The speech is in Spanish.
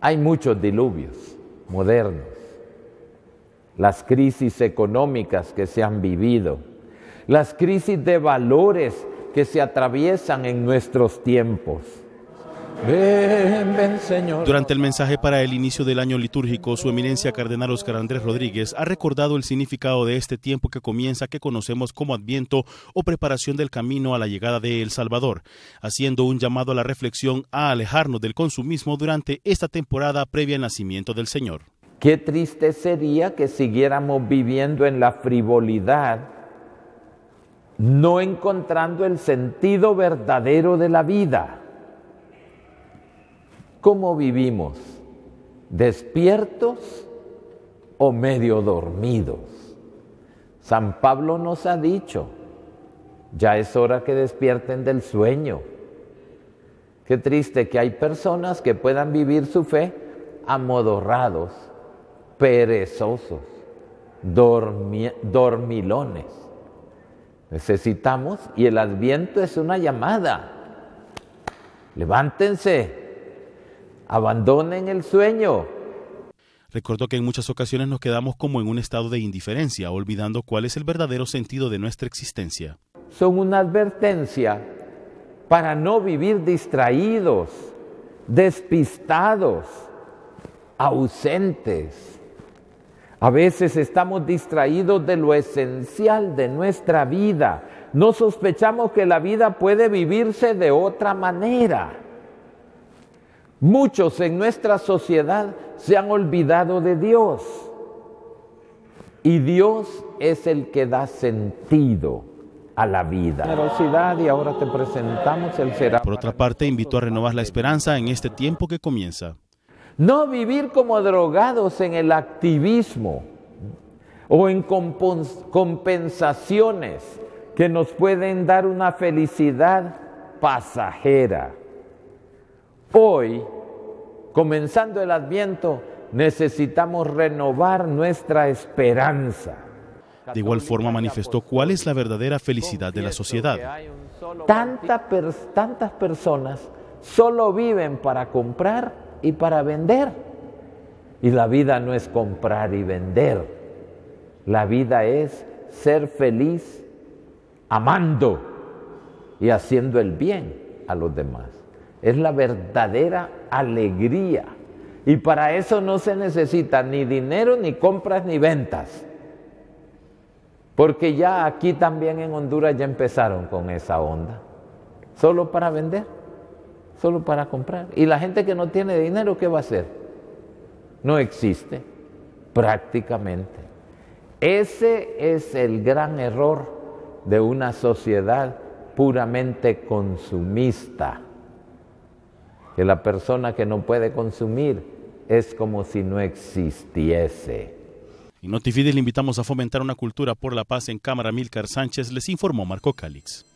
Hay muchos diluvios modernos, las crisis económicas que se han vivido, las crisis de valores que se atraviesan en nuestros tiempos. Ven, ven, Señor. Durante el mensaje para el inicio del año litúrgico, su eminencia Cardenal Óscar Andrés Rodríguez ha recordado el significado de este tiempo que comienza, que conocemos como Adviento o preparación del camino a la llegada de El Salvador, haciendo un llamado a la reflexión a alejarnos del consumismo durante esta temporada previa al nacimiento del Señor. Qué triste sería que siguiéramos viviendo en la frivolidad, no encontrando el sentido verdadero de la vida. ¿Cómo vivimos? ¿Despiertos o medio dormidos? San Pablo nos ha dicho, ya es hora que despierten del sueño. Qué triste que hay personas que puedan vivir su fe amodorrados, perezosos, dormilones. Necesitamos, y el Adviento es una llamada. Levántense. Abandonen el sueño. Recordó que en muchas ocasiones nos quedamos como en un estado de indiferencia, olvidando cuál es el verdadero sentido de nuestra existencia. Son una advertencia para no vivir distraídos, despistados, ausentes. A veces estamos distraídos de lo esencial de nuestra vida. No sospechamos que la vida puede vivirse de otra manera. Muchos en nuestra sociedad se han olvidado de Dios, y Dios es el que da sentido a la vida. Generosidad, y ahora te presentamos el será. Por otra parte, invitó a renovar la esperanza en este tiempo que comienza. No vivir como drogados en el activismo o en compensaciones que nos pueden dar una felicidad pasajera. Hoy, comenzando el Adviento, necesitamos renovar nuestra esperanza. De igual forma manifestó cuál es la verdadera felicidad de la sociedad. Tantas personas solo viven para comprar y para vender. Y la vida no es comprar y vender. La vida es ser feliz amando y haciendo el bien a los demás. Es la verdadera alegría. Y para eso no se necesita ni dinero, ni compras, ni ventas. Porque ya aquí también en Honduras ya empezaron con esa onda. Solo para vender, solo para comprar. Y la gente que no tiene dinero, ¿qué va a hacer? No existe, prácticamente. Ese es el gran error de una sociedad puramente consumista. Que la persona que no puede consumir es como si no existiese. En Notifides le invitamos a fomentar una cultura por la paz. En cámara, Milcar Sánchez, les informó Marco Cálix.